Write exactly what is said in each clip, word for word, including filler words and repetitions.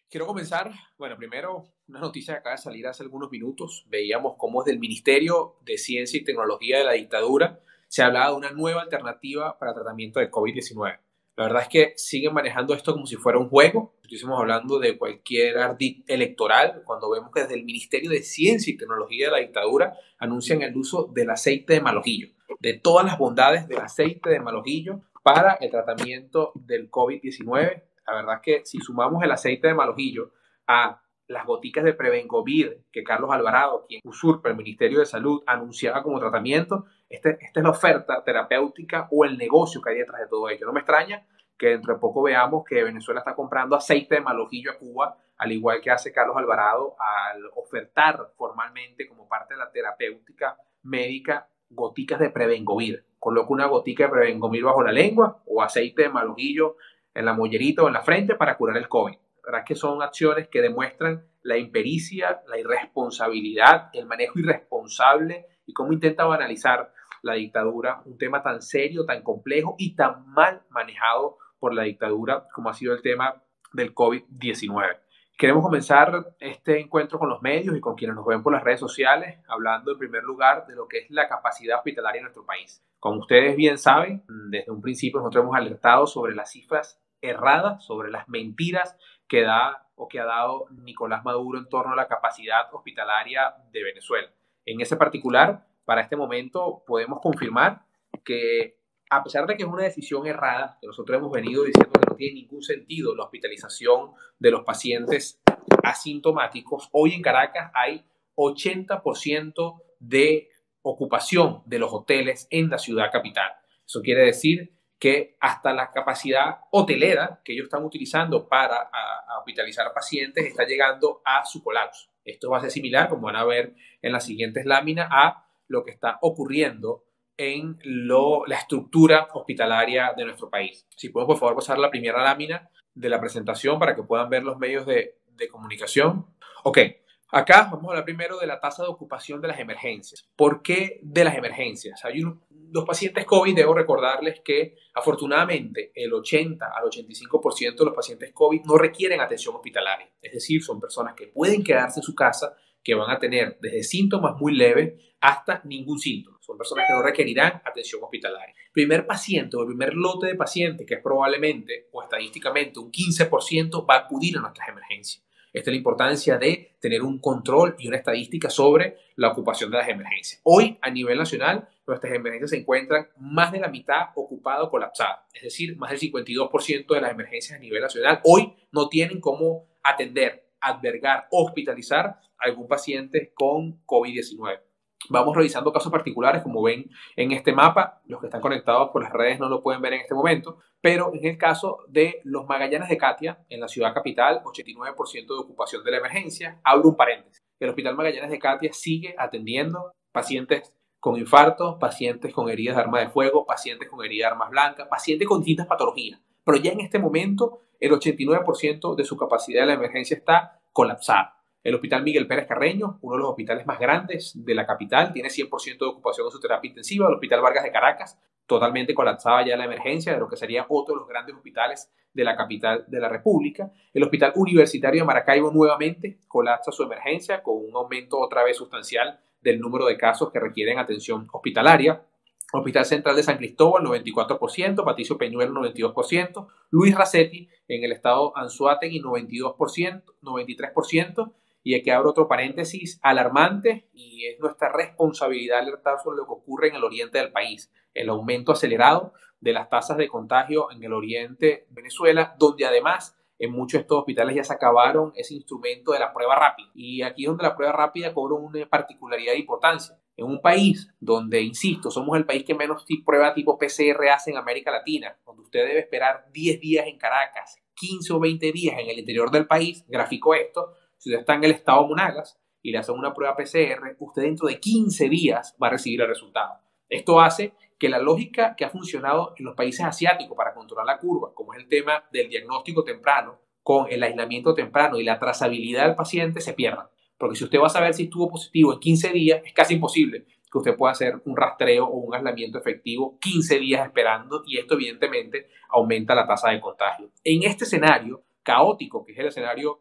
Quiero comenzar, bueno, primero una noticia que acaba de salir hace algunos minutos. Veíamos cómo desde el Ministerio de Ciencia y Tecnología de la dictadura se hablaba de una nueva alternativa para el tratamiento de COVID diecinueve. La verdad es que siguen manejando esto como si fuera un juego. Estuviésemos hablando de cualquier ardid electoral, cuando vemos que desde el Ministerio de Ciencia y Tecnología de la dictadura anuncian el uso del aceite de malojillo, de todas las bondades del aceite de malojillo para el tratamiento del COVID diecinueve. La verdad es que si sumamos el aceite de malojillo a las goticas de Prevengovid que Carlos Alvarado, quien usurpa el Ministerio de Salud, anunciaba como tratamiento, este, esta es la oferta terapéutica o el negocio que hay detrás de todo ello. No me extraña que dentro de poco veamos que Venezuela está comprando aceite de malojillo a Cuba, al igual que hace Carlos Alvarado al ofertar formalmente como parte de la terapéutica médica goticas de Prevengovid. Coloca una gotica de Prevengovid bajo la lengua o aceite de malojillo en la mollerita o en la frente para curar el COVID. La verdad es que son acciones que demuestran la impericia, la irresponsabilidad, el manejo irresponsable y cómo intenta banalizar la dictadura, un tema tan serio, tan complejo y tan mal manejado por la dictadura como ha sido el tema del COVID diecinueve. Queremos comenzar este encuentro con los medios y con quienes nos ven por las redes sociales, hablando en primer lugar de lo que es la capacidad hospitalaria en nuestro país. Como ustedes bien saben, desde un principio nosotros hemos alertado sobre las cifras erradas, sobre las mentiras que da o que ha dado Nicolás Maduro en torno a la capacidad hospitalaria de Venezuela. En ese particular, para este momento podemos confirmar que a pesar de que es una decisión errada, que nosotros hemos venido diciendo que no tiene ningún sentido la hospitalización de los pacientes asintomáticos, hoy en Caracas hay ochenta por ciento de ocupación de los hoteles en la ciudad capital. Eso quiere decir que hasta la capacidad hotelera que ellos están utilizando para a, a hospitalizar pacientes está llegando a su colapso. Esto va a ser similar, como van a ver en las siguientes láminas, a lo que está ocurriendo en lo, la estructura hospitalaria de nuestro país. Si podemos, por favor, pasar la primera lámina de la presentación para que puedan ver los medios de, de comunicación. Ok, acá vamos a hablar primero de la tasa de ocupación de las emergencias. ¿Por qué de las emergencias? Hay un, los pacientes COVID, debo recordarles que afortunadamente el ochenta al ochenta y cinco por ciento de los pacientes COVID no requieren atención hospitalaria. Es decir, son personas que pueden quedarse en su casa, que van a tener desde síntomas muy leves hasta ningún síntoma. Son personas que no requerirán atención hospitalaria. El primer paciente o el primer lote de pacientes, que es probablemente o estadísticamente un quince por ciento, va a acudir a nuestras emergencias. Esta es la importancia de tener un control y una estadística sobre la ocupación de las emergencias. Hoy, a nivel nacional, nuestras emergencias se encuentran más de la mitad ocupadas o colapsadas. Es decir, más del cincuenta y dos por ciento de las emergencias a nivel nacional hoy no tienen cómo atender, albergar, hospitalizar a algún paciente con COVID diecinueve. Vamos revisando casos particulares, como ven en este mapa. Los que están conectados por las redes no lo pueden ver en este momento, pero en el caso de los Magallanes de Catia, en la ciudad capital, ochenta y nueve por ciento de ocupación de la emergencia. Abro un paréntesis. El Hospital Magallanes de Catia sigue atendiendo pacientes con infartos, pacientes con heridas de arma de fuego, pacientes con heridas de armas blancas, pacientes con distintas patologías. Pero ya en este momento, el ochenta y nueve por ciento de su capacidad de la emergencia está colapsada. El Hospital Miguel Pérez Carreño, uno de los hospitales más grandes de la capital, tiene cien por ciento de ocupación en su terapia intensiva. El Hospital Vargas de Caracas, totalmente colapsada ya la emergencia de lo que sería otro de los grandes hospitales de la capital de la República. El Hospital Universitario de Maracaibo nuevamente colapsa su emergencia con un aumento otra vez sustancial del número de casos que requieren atención hospitalaria. Hospital Central de San Cristóbal, noventa y cuatro por ciento, Patricio Peñuelo, noventa y dos por ciento, Luis Racetti, en el estado Anzoátegui, noventa y dos por ciento, noventa y tres por ciento, y aquí abro otro paréntesis alarmante, y es nuestra responsabilidad alertar sobre lo que ocurre en el oriente del país, el aumento acelerado de las tasas de contagio en el oriente de Venezuela, donde además en muchos de estos hospitales ya se acabaron ese instrumento de la prueba rápida. Y aquí es donde la prueba rápida cobra una particularidad de importancia. En un país donde, insisto, somos el país que menos prueba tipo P C R hace en América Latina, donde usted debe esperar diez días en Caracas, quince o veinte días en el interior del país, gráfico esto, si usted está en el estado Monagas y le hacen una prueba P C R, usted dentro de quince días va a recibir el resultado. Esto hace que la lógica que ha funcionado en los países asiáticos para controlar la curva, como es el tema del diagnóstico temprano, con el aislamiento temprano y la trazabilidad del paciente, se pierda. Porque si usted va a saber si estuvo positivo en quince días, es casi imposible que usted pueda hacer un rastreo o un aislamiento efectivo quince días esperando, y esto evidentemente aumenta la tasa de contagio. En este escenario caótico, que es el escenario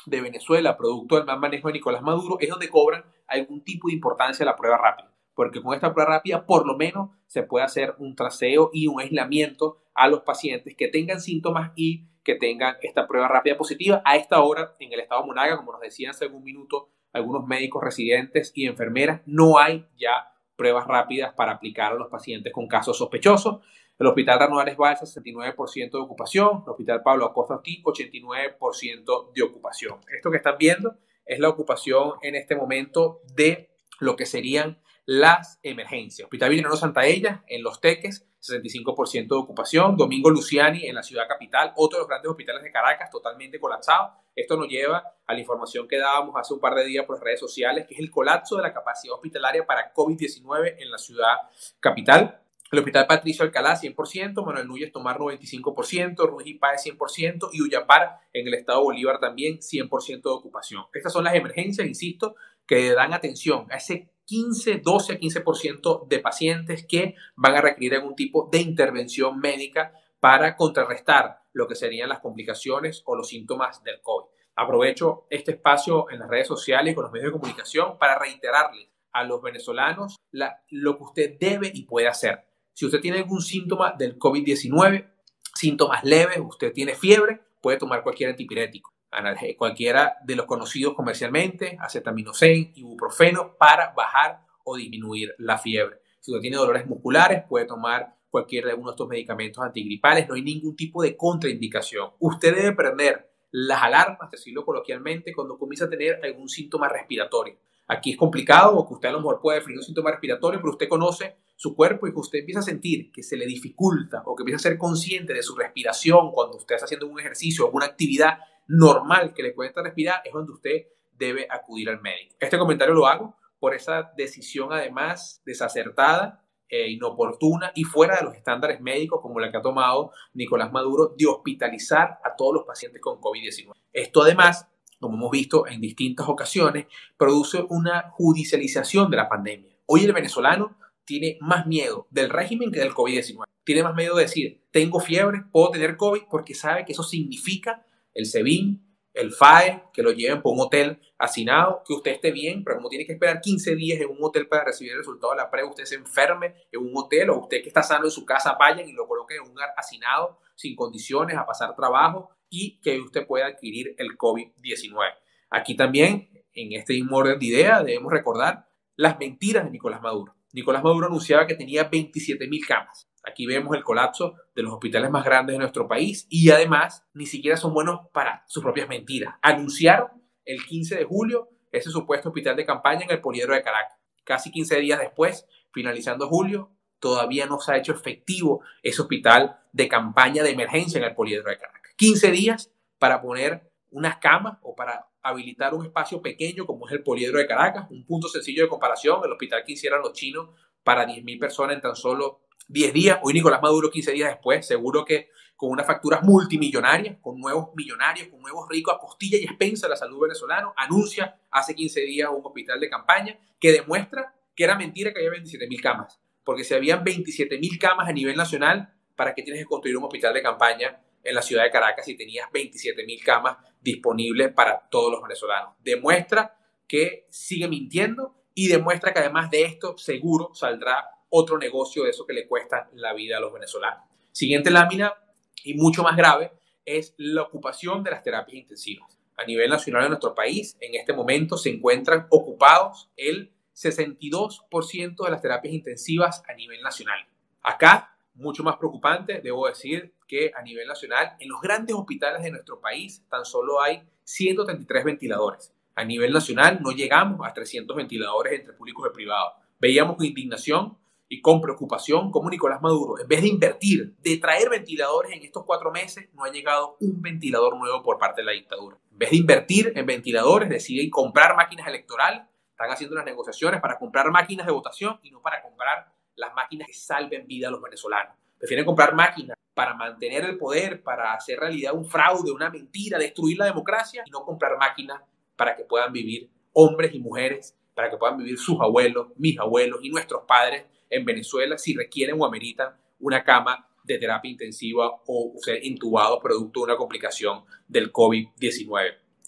de Venezuela, producto del mal manejo de Nicolás Maduro, es donde cobran algún tipo de importancia la prueba rápida. Porque con esta prueba rápida, por lo menos, se puede hacer un traceo y un aislamiento a los pacientes que tengan síntomas y que tengan esta prueba rápida positiva. A esta hora, en el estado Monaga, como nos decían hace un minuto algunos médicos residentes y enfermeras, no hay ya pruebas rápidas para aplicar a los pacientes con casos sospechosos. El Hospital Arnoldes Balsa, sesenta y nueve por ciento de ocupación. El Hospital Pablo Acosta Ortiz, ochenta y nueve por ciento de ocupación. Esto que están viendo es la ocupación en este momento de lo que serían las emergencias. Hospital Villanueva Santa Ella, en Los Teques, sesenta y cinco por ciento de ocupación. Domingo Luciani, en la ciudad capital, otro de los grandes hospitales de Caracas, totalmente colapsado. Esto nos lleva a la información que dábamos hace un par de días por las redes sociales, que es el colapso de la capacidad hospitalaria para COVID diecinueve en la ciudad capital. El Hospital Patricio Alcalá, cien por ciento, Manuel Núñez Tomar, noventa y cinco por ciento, Ruiz y Páez, cien por ciento, y Ullapar, en el estado Bolívar, también cien por ciento de ocupación. Estas son las emergencias, insisto, que dan atención a ese quince, doce a quince por ciento de pacientes que van a requerir algún tipo de intervención médica para contrarrestar lo que serían las complicaciones o los síntomas del COVID. Aprovecho este espacio en las redes sociales y con los medios de comunicación para reiterarles a los venezolanos la, lo que usted debe y puede hacer. Si usted tiene algún síntoma del COVID diecinueve, síntomas leves, usted tiene fiebre, puede tomar cualquier antipirético, cualquiera de los conocidos comercialmente, acetaminofén, ibuprofeno, para bajar o disminuir la fiebre. Si usted tiene dolores musculares, puede tomar cualquiera de uno de estos medicamentos antigripales. No hay ningún tipo de contraindicación. Usted debe prender las alarmas, decirlo coloquialmente, cuando comienza a tener algún síntoma respiratorio. Aquí es complicado porque usted a lo mejor puede definir un síntoma respiratorio, pero usted conoce su cuerpo y que usted empieza a sentir que se le dificulta o que empieza a ser consciente de su respiración cuando usted está haciendo un ejercicio o alguna actividad normal que le cuesta respirar, es donde usted debe acudir al médico. Este comentario lo hago por esa decisión además desacertada, eh, inoportuna y fuera de los estándares médicos como la que ha tomado Nicolás Maduro de hospitalizar a todos los pacientes con COVID diecinueve. Esto además, como hemos visto en distintas ocasiones, produce una judicialización de la pandemia. Hoy el venezolano tiene más miedo del régimen que del COVID diecinueve. Tiene más miedo de decir, tengo fiebre, puedo tener COVID, porque sabe que eso significa el SEBIN, el F A E, que lo lleven por un hotel hacinado, que usted esté bien, pero como tiene que esperar quince días en un hotel para recibir el resultado de la prueba, usted se enferme en un hotel, o usted que está sano en su casa, vayan y lo coloquen en un lugar hacinado, sin condiciones, a pasar trabajo, y que usted pueda adquirir el COVID diecinueve. Aquí también, en este mismo orden de idea, debemos recordar las mentiras de Nicolás Maduro. Nicolás Maduro anunciaba que tenía veintisiete mil camas. Aquí vemos el colapso de los hospitales más grandes de nuestro país y además ni siquiera son buenos para sus propias mentiras. Anunciaron el quince de julio ese supuesto hospital de campaña en el Poliedro de Caracas. Casi quince días después, finalizando julio, todavía no se ha hecho efectivo ese hospital de campaña de emergencia en el Poliedro de Caracas. quince días para poner unas camas o para habilitar un espacio pequeño como es el Poliedro de Caracas, un punto sencillo de comparación, el hospital que hicieran los chinos para diez mil personas en tan solo diez días. Hoy Nicolás Maduro, quince días después, seguro que con unas facturas multimillonarias, con nuevos millonarios, con nuevos ricos a costilla y expensa de la salud venezolana, anuncia hace quince días un hospital de campaña que demuestra que era mentira que había veintisiete mil camas, porque si habían veintisiete mil camas a nivel nacional, ¿para qué tienes que construir un hospital de campaña en la ciudad de Caracas si tenías veintisiete mil camas disponibles para todos los venezolanos? Demuestra que sigue mintiendo y demuestra que además de esto seguro saldrá otro negocio de eso que le cuesta la vida a los venezolanos. Siguiente lámina, y mucho más grave, es la ocupación de las terapias intensivas. A nivel nacional en nuestro país, en este momento se encuentran ocupados el sesenta y dos por ciento de las terapias intensivas a nivel nacional. Acá, mucho más preocupante, debo decir que a nivel nacional, en los grandes hospitales de nuestro país, tan solo hay ciento treinta y tres ventiladores. A nivel nacional no llegamos a trescientos ventiladores entre públicos y privados. Veíamos con indignación y con preocupación cómo Nicolás Maduro, en vez de invertir, de traer ventiladores en estos cuatro meses, no ha llegado un ventilador nuevo por parte de la dictadura. En vez de invertir en ventiladores, deciden comprar máquinas electorales, están haciendo las negociaciones para comprar máquinas de votación y no para comprar las máquinas que salven vida a los venezolanos. Prefieren comprar máquinas para mantener el poder, para hacer realidad un fraude, una mentira, destruir la democracia, y no comprar máquinas para que puedan vivir hombres y mujeres, para que puedan vivir sus abuelos, mis abuelos y nuestros padres en Venezuela si requieren o ameritan una cama de terapia intensiva o ser intubado producto de una complicación del COVID diecinueve.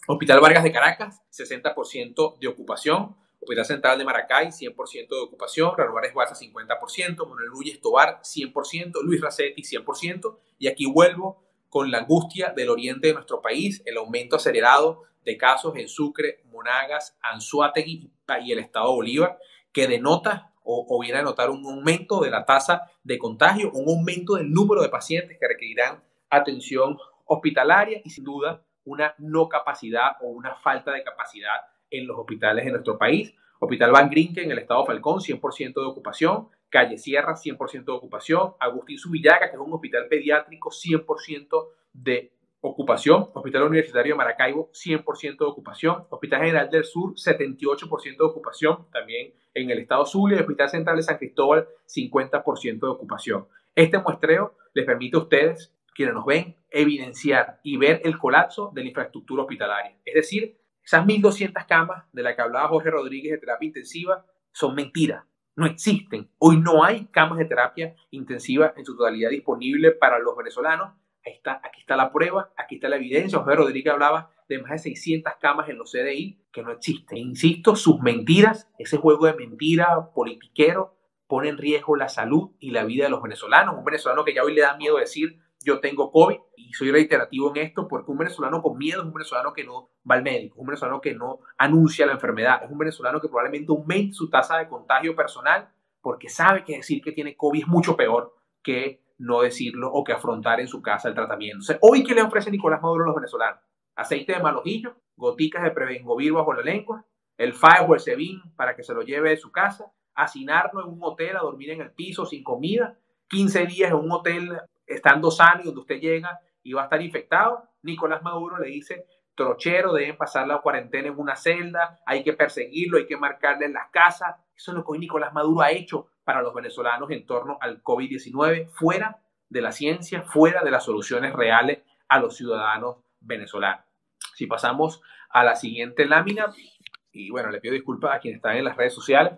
Hospital Vargas de Caracas, sesenta por ciento de ocupación. Hospital Central de Maracay, cien por ciento de ocupación. Ranuares Guarza, cincuenta por ciento. Manuel Núñez Tovar, cien por ciento. Luis Racetti, cien por ciento. Y aquí vuelvo con la angustia del oriente de nuestro país, el aumento acelerado de casos en Sucre, Monagas, Anzoátegui y el estado Bolívar, que denota o, o viene a denotar un aumento de la tasa de contagio, un aumento del número de pacientes que requerirán atención hospitalaria y sin duda una no capacidad o una falta de capacidad en los hospitales de nuestro país. Hospital Van Grinke en el estado Falcón, cien por ciento de ocupación. Calle Sierra, cien por ciento de ocupación. Agustín Zubillaga, que es un hospital pediátrico, cien por ciento de ocupación. Hospital Universitario de Maracaibo, cien por ciento de ocupación. Hospital General del Sur, setenta y ocho por ciento de ocupación, también en el estado Zulia. Y Hospital Central de San Cristóbal, cincuenta por ciento de ocupación. Este muestreo les permite a ustedes, quienes nos ven, evidenciar y ver el colapso de la infraestructura hospitalaria. Es decir, esas mil doscientas camas de las que hablaba Jorge Rodríguez de terapia intensiva son mentiras, no existen. Hoy no hay camas de terapia intensiva en su totalidad disponible para los venezolanos. Ahí está, aquí está la prueba, aquí está la evidencia. Jorge Rodríguez hablaba de más de seiscientas camas en los C D I que no existen. Insisto, sus mentiras, ese juego de mentira politiquero, pone en riesgo la salud y la vida de los venezolanos. Un venezolano que ya hoy le da miedo decir yo tengo COVID, y soy reiterativo en esto porque un venezolano con miedo es un venezolano que no va al médico, es un venezolano que no anuncia la enfermedad, es un venezolano que probablemente aumente su tasa de contagio personal porque sabe que decir que tiene COVID es mucho peor que no decirlo o que afrontar en su casa el tratamiento. O sea, hoy, ¿qué le ofrece Nicolás Maduro a los venezolanos? Aceite de malojillo, goticas de Prevengovir bajo la lengua, el F A E o el Sebin para que se lo lleve de su casa, hacinarlo en un hotel, a dormir en el piso sin comida, quince días en un hotel estando sano y donde usted llega y va a estar infectado. Nicolás Maduro le dice, trochero, deben pasar la cuarentena en una celda, hay que perseguirlo, hay que marcarle en las casas. Eso es lo que hoy Nicolás Maduro ha hecho para los venezolanos en torno al COVID diecinueve, fuera de la ciencia, fuera de las soluciones reales a los ciudadanos venezolanos. Si pasamos a la siguiente lámina, y bueno, le pido disculpas a quienes están en las redes sociales,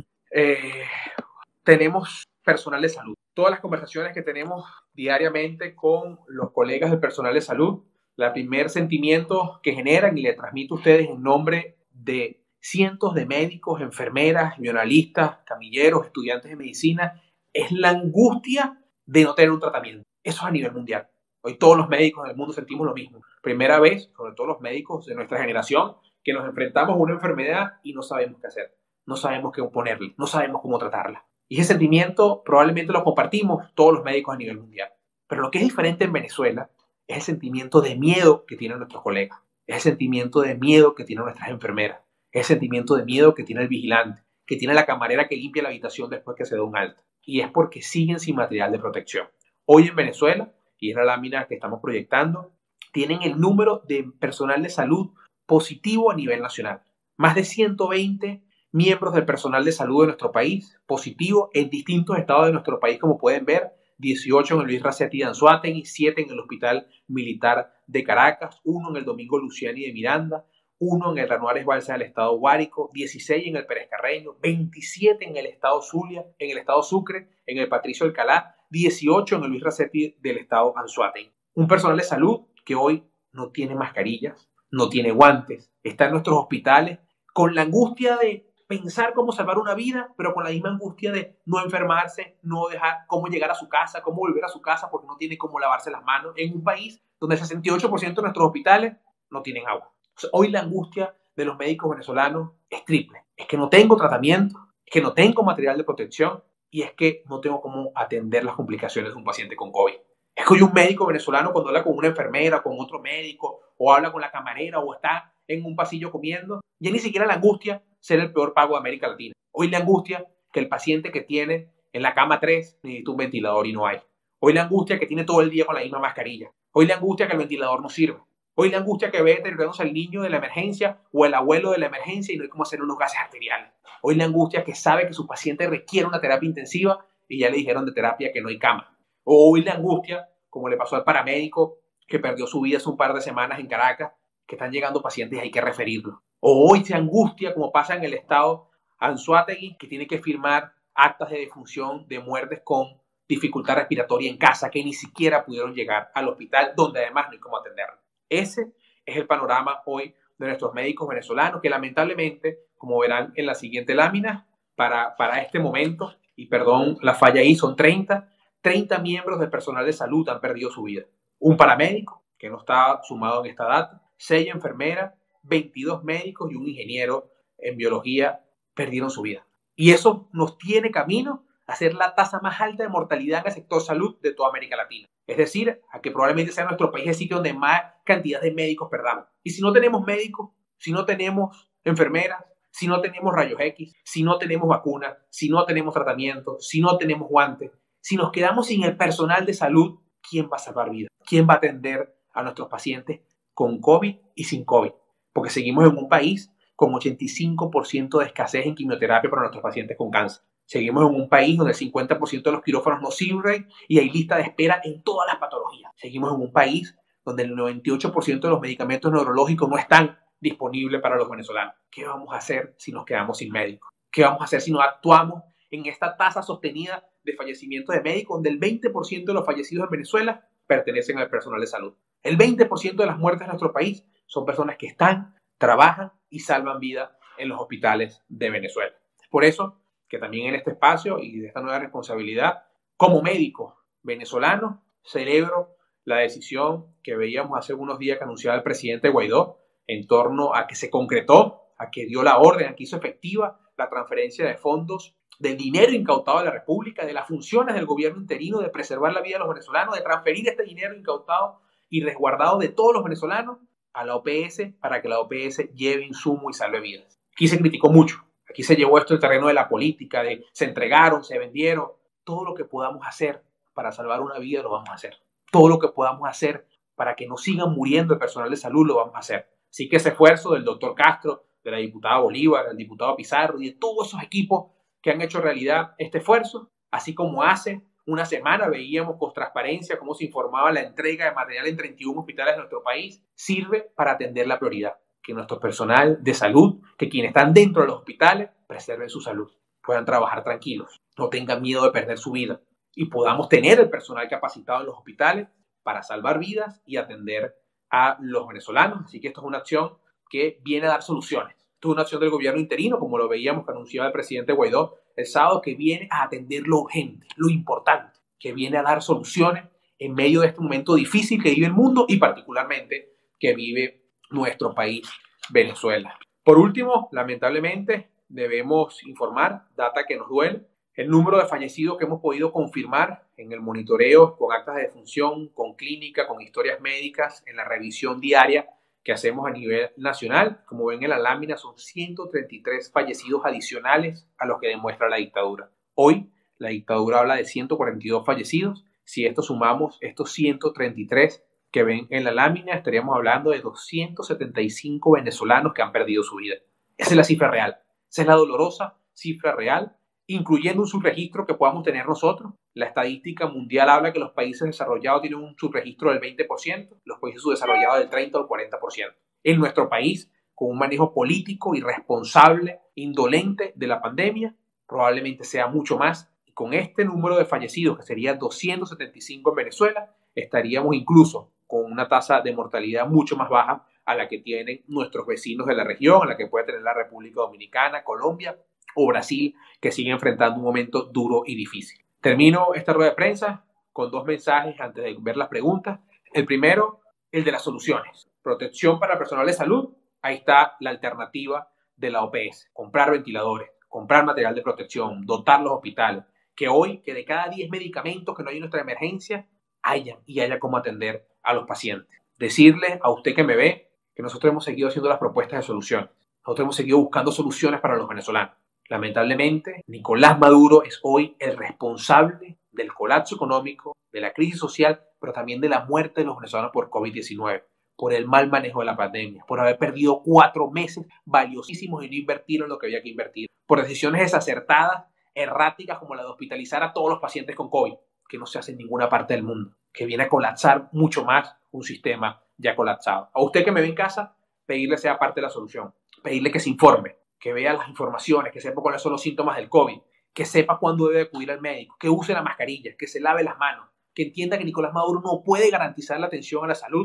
eh, tenemos personal de salud. Todas las conversaciones que tenemos diariamente con los colegas del personal de salud, el primer sentimiento que generan y le transmito a ustedes en nombre de cientos de médicos, enfermeras, bioanalistas, camilleros, estudiantes de medicina, es la angustia de no tener un tratamiento. Eso es a nivel mundial. Hoy todos los médicos del mundo sentimos lo mismo. Primera vez, sobre todo los médicos de nuestra generación, que nos enfrentamos a una enfermedad y no sabemos qué hacer. No sabemos qué ponerle, no sabemos cómo tratarla. Y ese sentimiento probablemente lo compartimos todos los médicos a nivel mundial. Pero lo que es diferente en Venezuela es el sentimiento de miedo que tienen nuestros colegas, es el sentimiento de miedo que tienen nuestras enfermeras, es el sentimiento de miedo que tiene el vigilante, que tiene la camarera que limpia la habitación después que se da un alta. Y es porque siguen sin material de protección. Hoy en Venezuela, y es la lámina que estamos proyectando, tienen el número de personal de salud positivo a nivel nacional. Más de ciento veinte miembros del personal de salud de nuestro país positivo en distintos estados de nuestro país, como pueden ver, dieciocho en el Luis Racetti de Anzoátegui, siete en el Hospital Militar de Caracas, uno en el Domingo Luciani de Miranda, uno en el Ranuares Balsa del estado Guárico, dieciséis en el Pérez Carreño, veintisiete en el estado Zulia, en el estado Sucre, en el Patricio Alcalá, dieciocho en el Luis Racetti del estado Anzoátegui. Un personal de salud que hoy no tiene mascarillas, no tiene guantes, está en nuestros hospitales con la angustia de pensar cómo salvar una vida, pero con la misma angustia de no enfermarse, no dejar cómo llegar a su casa, cómo volver a su casa porque no tiene cómo lavarse las manos, en un país donde el sesenta y ocho por ciento de nuestros hospitales no tienen agua. O sea, hoy la angustia de los médicos venezolanos es triple. Es que no tengo tratamiento, es que no tengo material de protección y es que no tengo cómo atender las complicaciones de un paciente con COVID. Es que hoy un médico venezolano cuando habla con una enfermera, con otro médico, o habla con la camarera, o está en un pasillo comiendo, ya ni siquiera la angustia ser el peor pago de América Latina. Hoy la angustia que el paciente que tiene en la cama tres necesita un ventilador y no hay. Hoy la angustia que tiene todo el día con la misma mascarilla. Hoy la angustia que el ventilador no sirve. Hoy la angustia que ve deteriorándose al niño de la emergencia o el abuelo de la emergencia y no hay cómo hacer unos gases arteriales. Hoy la angustia que sabe que su paciente requiere una terapia intensiva y ya le dijeron de terapia que no hay cama. O hoy la angustia, como le pasó al paramédico que perdió su vida hace un par de semanas en Caracas, que están llegando pacientes y hay que referirlo. O hoy se angustia, como pasa en el estado Anzoátegui, que tiene que firmar actas de defunción de muertes con dificultad respiratoria en casa, que ni siquiera pudieron llegar al hospital, donde además no hay cómo atenderlo. Ese es el panorama hoy de nuestros médicos venezolanos, que lamentablemente, como verán en la siguiente lámina, para, para este momento, y perdón, la falla ahí, son treinta, treinta miembros del personal de salud han perdido su vida. Un paramédico, que no está sumado en esta data, seis enfermeras, veintidós médicos y un ingeniero en biología perdieron su vida. Y eso nos tiene camino a ser la tasa más alta de mortalidad en el sector salud de toda América Latina. Es decir, a que probablemente sea nuestro país el sitio donde más cantidad de médicos perdamos. Y si no tenemos médicos, si no tenemos enfermeras, si no tenemos rayos X, si no tenemos vacunas, si no tenemos tratamiento, si no tenemos guantes, si nos quedamos sin el personal de salud, ¿quién va a salvar vidas? ¿Quién va a atender a nuestros pacientes con COVID y sin COVID? Porque seguimos en un país con ochenta y cinco por ciento de escasez en quimioterapia para nuestros pacientes con cáncer. Seguimos en un país donde el cincuenta por ciento de los quirófanos no sirven y hay lista de espera en todas las patologías. Seguimos en un país donde el noventa y ocho por ciento de los medicamentos neurológicos no están disponibles para los venezolanos. ¿Qué vamos a hacer si nos quedamos sin médicos? ¿Qué vamos a hacer si no actuamos en esta tasa sostenida de fallecimientos de médicos, donde el veinte por ciento de los fallecidos en Venezuela pertenecen al personal de salud? El veinte por ciento de las muertes en nuestro país son personas que están, trabajan y salvan vida en los hospitales de Venezuela. Por eso que también en este espacio y de esta nueva responsabilidad, como médico venezolano, celebro la decisión que veíamos hace unos días que anunciaba el presidente Guaidó en torno a que se concretó, a que dio la orden, a que hizo efectiva la transferencia de fondos, del dinero incautado de la República, de las funciones del gobierno interino, de preservar la vida de los venezolanos, de transferir este dinero incautado y resguardado de todos los venezolanos a la O P S para que la O P S lleve insumo y salve vidas. Aquí se criticó mucho. Aquí se llevó esto al terreno de la política, de se entregaron, se vendieron. Todo lo que podamos hacer para salvar una vida lo vamos a hacer. Todo lo que podamos hacer para que no sigan muriendo el personal de salud lo vamos a hacer. Así que ese esfuerzo del doctor Castro, de la diputada Bolívar, del diputado Pizarro y de todos esos equipos que han hecho realidad este esfuerzo, así como hace una semana veíamos con transparencia cómo se informaba la entrega de material en treinta y uno hospitales de nuestro país, sirve para atender la prioridad. Que nuestro personal de salud, que quienes están dentro de los hospitales, preserven su salud, puedan trabajar tranquilos, no tengan miedo de perder su vida y podamos tener el personal capacitado en los hospitales para salvar vidas y atender a los venezolanos. Así que esto es una acción que viene a dar soluciones. Esto es una acción del gobierno interino, como lo veíamos que anunciaba el presidente Guaidó el sábado, que viene a atender lo urgente, lo importante, que viene a dar soluciones en medio de este momento difícil que vive el mundo y particularmente que vive nuestro país, Venezuela. Por último, lamentablemente, debemos informar, data que nos duele, el número de fallecidos que hemos podido confirmar en el monitoreo con actas de defunción, con clínica, con historias médicas, en la revisión diaria que hacemos a nivel nacional. Como ven en la lámina, son ciento treinta y tres fallecidos adicionales a los que demuestra la dictadura. Hoy, la dictadura habla de ciento cuarenta y dos fallecidos. Si esto sumamos estos ciento treinta y tres que ven en la lámina, estaríamos hablando de doscientos setenta y cinco venezolanos que han perdido su vida. Esa es la cifra real. Esa es la dolorosa cifra real, incluyendo un subregistro que podamos tener nosotros. La estadística mundial habla que los países desarrollados tienen un subregistro del veinte por ciento, los países subdesarrollados del treinta o el cuarenta por ciento. En nuestro país, con un manejo político irresponsable, indolente de la pandemia, probablemente sea mucho más. Y con este número de fallecidos, que sería doscientos setenta y cinco en Venezuela, estaríamos incluso con una tasa de mortalidad mucho más baja a la que tienen nuestros vecinos de la región, a la que puede tener la República Dominicana, Colombia o Brasil, que siguen enfrentando un momento duro y difícil. Termino esta rueda de prensa con dos mensajes antes de ver las preguntas. El primero, el de las soluciones. Protección para el personal de salud. Ahí está la alternativa de la O P S. Comprar ventiladores, comprar material de protección, dotar los hospitales. Que hoy, que de cada diez medicamentos que no hay en nuestra emergencia, haya y haya cómo atender a los pacientes. Decirle a usted que me ve que nosotros hemos seguido haciendo las propuestas de soluciones. Nosotros hemos seguido buscando soluciones para los venezolanos. Lamentablemente, Nicolás Maduro es hoy el responsable del colapso económico, de la crisis social, pero también de la muerte de los venezolanos por COVID diecinueve, por el mal manejo de la pandemia, por haber perdido cuatro meses valiosísimos y no invertir en lo que había que invertir, por decisiones desacertadas, erráticas, como la de hospitalizar a todos los pacientes con COVID, que no se hace en ninguna parte del mundo, que viene a colapsar mucho más un sistema ya colapsado. A usted que me ve en casa, pedirle sea parte de la solución, pedirle que se informe, que vea las informaciones, que sepa cuáles son los síntomas del COVID, que sepa cuándo debe acudir al médico, que use la mascarilla, que se lave las manos, que entienda que Nicolás Maduro no puede garantizar la atención a la salud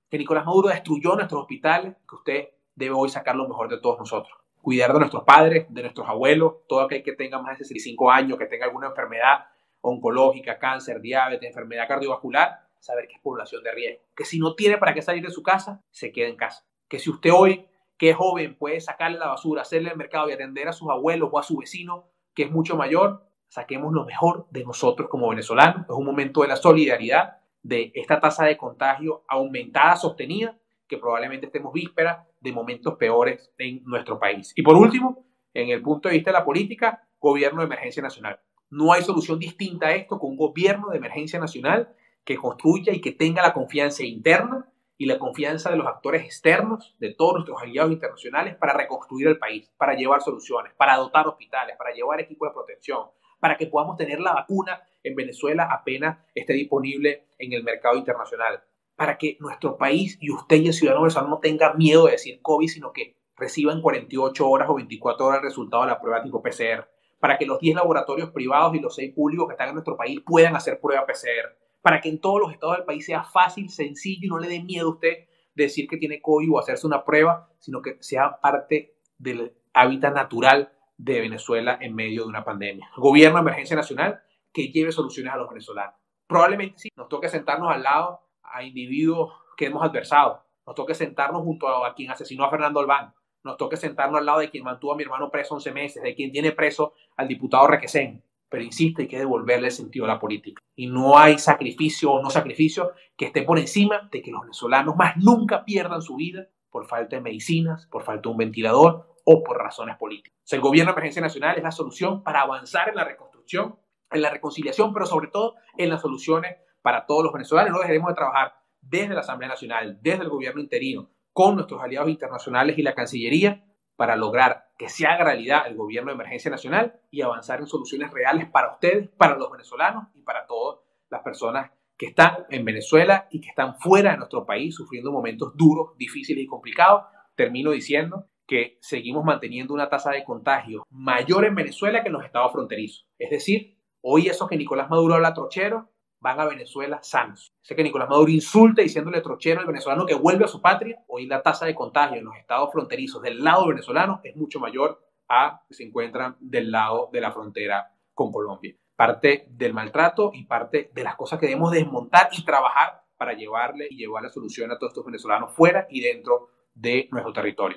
que Nicolás Maduro destruyó nuestros hospitales, que usted debe hoy sacar lo mejor de todos nosotros. Cuidar de nuestros padres, de nuestros abuelos, todo aquel que tenga más de sesenta y cinco años, que tenga alguna enfermedad oncológica, cáncer, diabetes, enfermedad cardiovascular, saber que es población de riesgo. Que si no tiene para qué salir de su casa, se quede en casa. Que si usted hoy, que es joven, puede sacarle la basura, hacerle el mercado y atender a sus abuelos o a su vecino, que es mucho mayor, saquemos lo mejor de nosotros como venezolanos. Es un momento de la solidaridad, de esta tasa de contagio aumentada, sostenida, que probablemente estemos vísperas de momentos peores en nuestro país. Y por último, en el punto de vista de la política, gobierno de emergencia nacional. No hay solución distinta a esto con un gobierno de emergencia nacional que construya y que tenga la confianza interna y la confianza de los actores externos, de todos nuestros aliados internacionales, para reconstruir el país, para llevar soluciones, para dotar hospitales, para llevar equipos de protección, para que podamos tener la vacuna en Venezuela apenas esté disponible en el mercado internacional, para que nuestro país y usted y el ciudadano venezolano no tengan miedo de decir COVID, sino que reciban cuarenta y ocho horas o veinticuatro horas el resultado de la prueba tipo P C R, para que los diez laboratorios privados y los seis públicos que están en nuestro país puedan hacer prueba P C R, para que en todos los estados del país sea fácil, sencillo y no le dé miedo a usted decir que tiene COVID o hacerse una prueba, sino que sea parte del hábitat natural de Venezuela en medio de una pandemia. Gobierno de emergencia nacional que lleve soluciones a los venezolanos. Probablemente sí, nos toque sentarnos al lado a individuos que hemos adversado, nos toque sentarnos junto a quien asesinó a Fernando Albán, nos toque sentarnos al lado de quien mantuvo a mi hermano preso once meses, de quien tiene preso al diputado Requesén, pero insiste, hay que devolverle el sentido a la política. Y no hay sacrificio o no sacrificio que esté por encima de que los venezolanos más nunca pierdan su vida por falta de medicinas, por falta de un ventilador o por razones políticas. O sea, el gobierno de emergencia nacional es la solución para avanzar en la reconstrucción, en la reconciliación, pero sobre todo en las soluciones para todos los venezolanos. No dejaremos de trabajar desde la Asamblea Nacional, desde el gobierno interino, con nuestros aliados internacionales y la Cancillería para lograr que se haga realidad el gobierno de emergencia nacional y avanzar en soluciones reales para ustedes, para los venezolanos y para todas las personas que están en Venezuela y que están fuera de nuestro país sufriendo momentos duros, difíciles y complicados. Termino diciendo que seguimos manteniendo una tasa de contagio mayor en Venezuela que en los estados fronterizos. Es decir, hoy esos que Nicolás Maduro habla trochero van a Venezuela sanos. Ese que Nicolás Maduro insulta diciéndole trochero al venezolano que vuelve a su patria, hoy la tasa de contagio en los estados fronterizos del lado venezolano es mucho mayor a que se encuentran del lado de la frontera con Colombia. Parte del maltrato y parte de las cosas que debemos desmontar y trabajar para llevarle y llevar la solución a todos estos venezolanos fuera y dentro de nuestro territorio.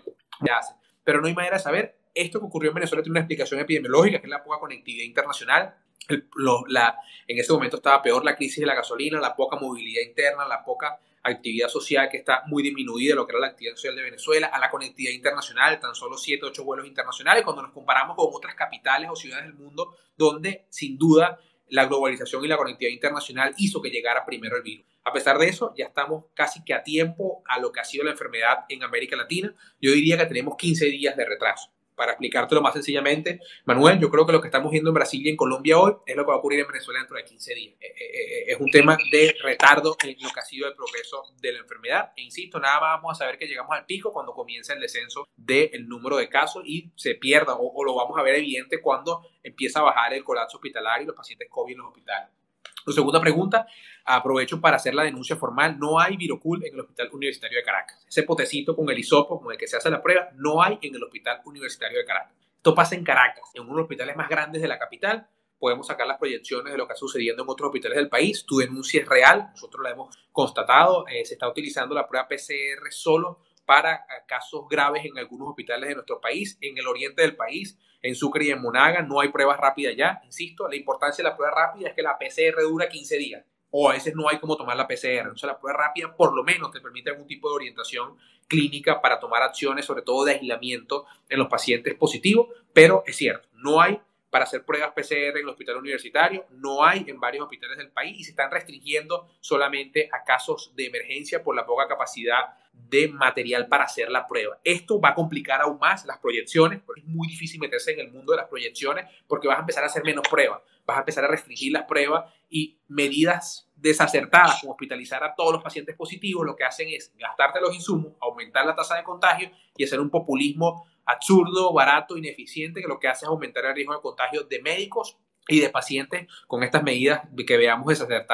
Pero no hay manera de saber. Esto que ocurrió en Venezuela tiene una explicación epidemiológica, que es la poca conectividad internacional. El, lo, la, en ese momento estaba peor la crisis de la gasolina, la poca movilidad interna, la poca actividad social que está muy disminuida, lo que era la actividad social de Venezuela, a la conectividad internacional, tan solo siete, ocho vuelos internacionales, cuando nos comparamos con otras capitales o ciudades del mundo, donde sin duda la globalización y la conectividad internacional hizo que llegara primero el virus. A pesar de eso, ya estamos casi que a tiempo a lo que ha sido la enfermedad en América Latina. Yo diría que tenemos quince días de retraso. Para explicártelo más sencillamente, Manuel, yo creo que lo que estamos viendo en Brasil y en Colombia hoy es lo que va a ocurrir en Venezuela dentro de quince días. Eh, eh, es un tema de retardo en lo que ha sido el progreso de la enfermedad. E insisto, nada más vamos a saber que llegamos al pico cuando comienza el descenso del número de casos y se pierda, o, o lo vamos a ver evidente cuando empieza a bajar el colapso hospitalario y los pacientes COVID en los hospitales. La segunda pregunta, aprovecho para hacer la denuncia formal. No hay Virocul en el Hospital Universitario de Caracas. Ese potecito con el hisopo con el que se hace la prueba no hay en el Hospital Universitario de Caracas. Esto pasa en Caracas, en uno de los hospitales más grandes de la capital. Podemos sacar las proyecciones de lo que está sucediendo en otros hospitales del país. Tu denuncia es real, nosotros la hemos constatado. Eh, se está utilizando la prueba P C R solo para casos graves en algunos hospitales de nuestro país. En el oriente del país, en Sucre y en Monaga, no hay pruebas rápidas ya. Insisto, la importancia de la prueba rápida es que la P C R dura quince días. O a veces no hay cómo tomar la P C R. Entonces la prueba rápida por lo menos te permite algún tipo de orientación clínica para tomar acciones, sobre todo de aislamiento en los pacientes positivos. Pero es cierto, no hay para hacer pruebas P C R en el hospital universitario, no hay en varios hospitales del país y se están restringiendo solamente a casos de emergencia por la poca capacidad de material para hacer la prueba. Esto va a complicar aún más las proyecciones, porque es muy difícil meterse en el mundo de las proyecciones porque vas a empezar a hacer menos pruebas, vas a empezar a restringir las pruebas y medidas desacertadas como hospitalizar a todos los pacientes positivos lo que hacen es gastarte los insumos, aumentar la tasa de contagio y hacer un populismo absurdo, barato, ineficiente, que lo que hace es aumentar el riesgo de contagio de médicos y de pacientes con estas medidas que veamos desacertadas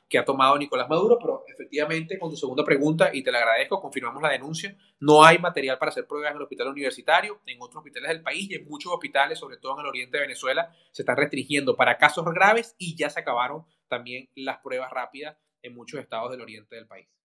que ha tomado Nicolás Maduro, pero efectivamente con tu segunda pregunta, y te la agradezco, confirmamos la denuncia, no hay material para hacer pruebas en el hospital universitario, en otros hospitales del país y en muchos hospitales, sobre todo en el oriente de Venezuela, se están restringiendo para casos graves y ya se acabaron también las pruebas rápidas en muchos estados del oriente del país.